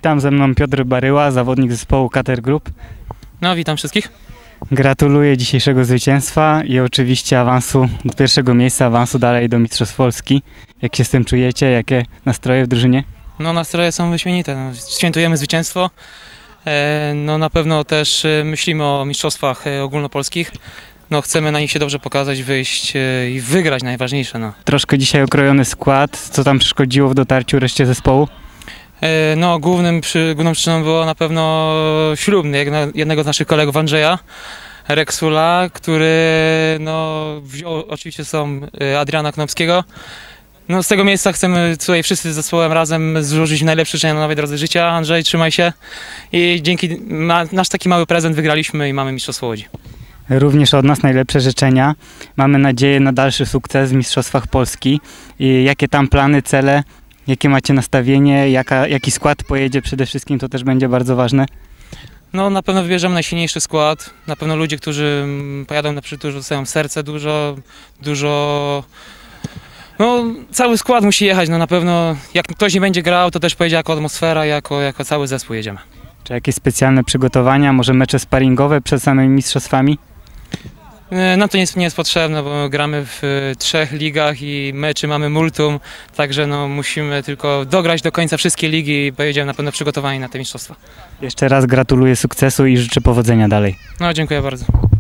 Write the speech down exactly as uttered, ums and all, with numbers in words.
Witam, ze mną Piotr Baryła, zawodnik zespołu Kater Group. No, witam wszystkich. Gratuluję dzisiejszego zwycięstwa i oczywiście awansu do pierwszego miejsca, awansu dalej do Mistrzostw Polski. Jak się z tym czujecie? Jakie nastroje w drużynie? No, nastroje są wyśmienite. No, świętujemy zwycięstwo. E, no, na pewno też e, myślimy o mistrzostwach e, ogólnopolskich. No, chcemy na nich się dobrze pokazać, wyjść e, i wygrać, najważniejsze. No. Troszkę dzisiaj okrojony skład. Co tam przeszkodziło w dotarciu reszcie zespołu? E, no, głównym, przy, główną przyczyną było na pewno ślubny jedno, jednego z naszych kolegów, Andrzeja Reksula, który no, wziął oczywiście są Adriana Knopskiego. No, z tego miejsca chcemy tutaj wszyscy z zespołem razem złożyć najlepsze życzenia na nowej drodze życia. Andrzej, trzymaj się i dzięki na, nasz taki mały prezent wygraliśmy i mamy Mistrzostwo Łodzi. Również od nas najlepsze życzenia. Mamy nadzieję na dalszy sukces w Mistrzostwach Polski. I jakie tam plany, cele, jakie macie nastawienie, jaka, jaki skład pojedzie przede wszystkim, to też będzie bardzo ważne. No, na pewno wybierzemy najsilniejszy skład. Na pewno ludzie, którzy pojadą na przykład, którzy dostają serce dużo, dużo... No, cały skład musi jechać, no na pewno jak ktoś nie będzie grał, to też pojedzie jako atmosfera, jako, jako cały zespół jedziemy. Czy jakieś specjalne przygotowania, może mecze sparingowe przed samymi mistrzostwami? Nam to nie jest, nie jest potrzebne, bo gramy w trzech ligach i meczy mamy multum, także no musimy tylko dograć do końca wszystkie ligi i pojedziemy na pewno przygotowani na te mistrzostwa. Jeszcze raz gratuluję sukcesu i życzę powodzenia dalej. No, dziękuję bardzo.